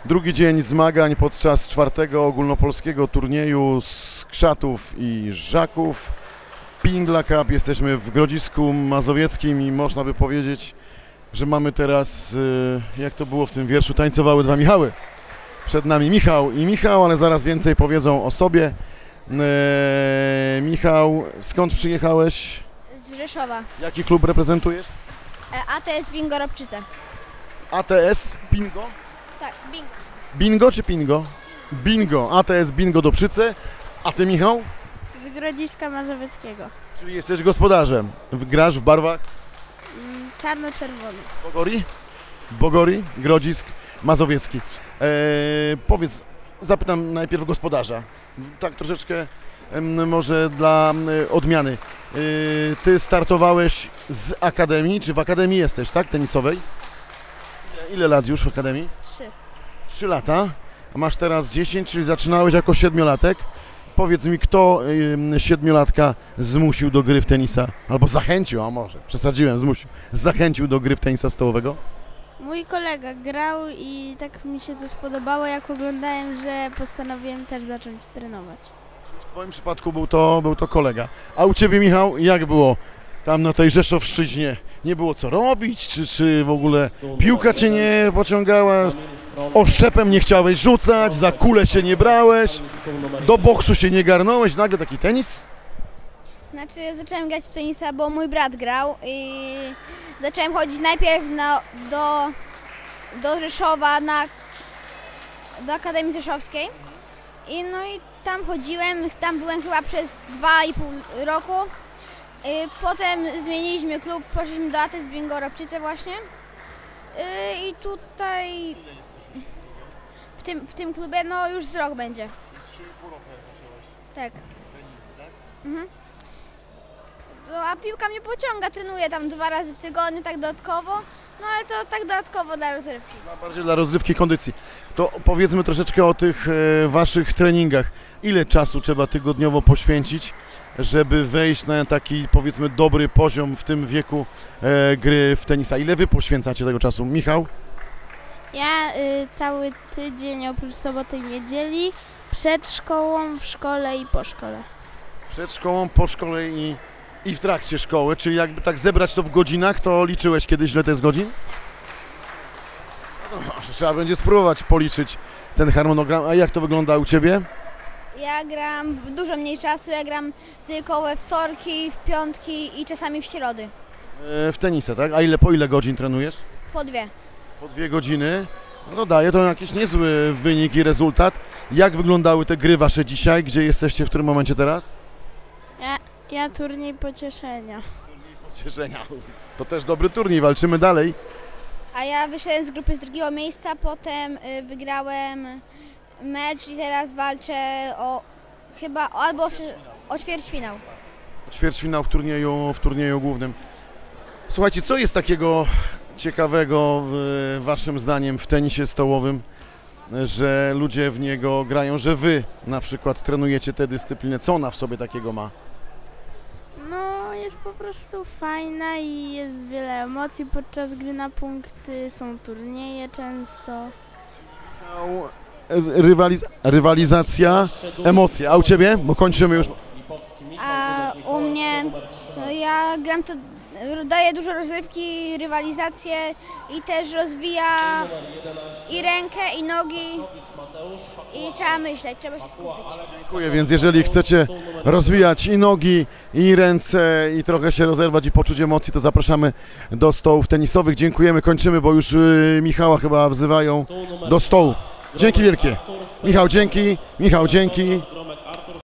Drugi dzień zmagań podczas czwartego ogólnopolskiego turnieju z Krzatów i Żaków. Pingla Cup. Jesteśmy w Grodzisku Mazowieckim i można by powiedzieć, że mamy teraz, jak to było w tym wierszu, tańcowały dwa Michały. Przed nami Michał i Michał, ale zaraz więcej powiedzą o sobie. Michał, skąd przyjechałeś? Z Rzeszowa. Jaki klub reprezentujesz? ATS Bingo Robczyce. ATS Bingo? Tak, Bingo. Bingo czy Pingo? Bingo. ATS Bingo Dobczyce. A ty, Michał? Z Grodziska Mazowieckiego. Czyli jesteś gospodarzem. Grasz w barwach? Czarno-czerwony. Bogori, Grodzisk Mazowiecki. Powiedz, zapytam najpierw gospodarza. Tak troszeczkę może dla odmiany. Ty startowałeś z akademii, czy w akademii jesteś, tak? Tenisowej? Ile lat już w akademii? 3. 3 lata. A masz teraz 10, czyli zaczynałeś jako 7-latek. Powiedz mi, kto 7-latka zmusił do gry w tenisa? Albo zachęcił, a może, przesadziłem, zmusił. Zachęcił do gry w tenisa stołowego? Mój kolega grał i tak mi się to spodobało, jak oglądałem, że postanowiłem też zacząć trenować. W twoim przypadku był to kolega. A u ciebie, Michał, jak było tam na tej Rzeszowszczyźnie? Nie było co robić? Czy w ogóle piłka cię nie pociągała? Oszczepem nie chciałeś rzucać, za kulę się nie brałeś, do boksu się nie garnąłeś, nagle taki tenis? Znaczy zacząłem grać w tenisa, bo mój brat grał i zacząłem chodzić najpierw do Rzeszowa, do Akademii Rzeszowskiej. I tam chodziłem, tam byłem chyba przez 2,5 roku. Potem zmieniliśmy klub, poszliśmy do ATS Bingo Robczyce właśnie. I tutaj w tym klubie no już z rok będzie. 3,5 roku jak zaczęłaś. Tak. Treningi, tak? Mhm. A piłka mnie pociąga, trenuję tam 2 razy w tygodniu tak dodatkowo, no ale to tak dodatkowo dla rozrywki. Bardziej dla rozrywki, kondycji. To powiedzmy troszeczkę o tych waszych treningach. Ile czasu trzeba tygodniowo poświęcić, żeby wejść na taki, powiedzmy, dobry poziom w tym wieku gry w tenisa? Ile wy poświęcacie tego czasu? Michał? Ja cały tydzień oprócz soboty i niedzieli przed szkołą, w szkole i po szkole. Przed szkołą, po szkole i w trakcie szkoły, czyli jakby tak zebrać to w godzinach, to liczyłeś kiedyś, ile to jest godzin? No, trzeba będzie spróbować policzyć ten harmonogram. A jak to wygląda u ciebie? Ja gram w dużo mniej czasu, ja gram tylko we wtorki, w piątki i czasami w środy. W tenisa, tak? A po ile godzin trenujesz? Po 2. Po 2 godziny. No daje to jakiś niezły wynik i rezultat. Jak wyglądały te gry wasze dzisiaj? Gdzie jesteście w którym momencie teraz? Ja turniej pocieszenia. Pocieszenia. To też dobry turniej, walczymy dalej. A ja wyszedłem z grupy z 2. miejsca, potem wygrałem mecz i teraz walczę o ćwierćfinał. Ćwierćfinał w turnieju głównym. Słuchajcie, co jest takiego ciekawego waszym zdaniem w tenisie stołowym, że ludzie w niego grają, że wy na przykład trenujecie tę dyscyplinę? Co ona w sobie takiego ma? No, jest po prostu fajna i jest wiele emocji podczas gry na punkty, są turnieje często. Rywalizacja, emocje. A u ciebie? Bo kończymy już. A u mnie, no ja gram to, daje dużo rozrywki, rywalizację i też rozwija i rękę, i nogi i trzeba myśleć, trzeba się skupić. Dziękuję, więc jeżeli chcecie rozwijać i nogi, i ręce, i trochę się rozerwać i poczuć emocji, to zapraszamy do stołów tenisowych. Dziękujemy, kończymy, bo już Michała chyba wzywają do stołu. Dzięki wielkie. Michał, dzięki. Michał, dzięki.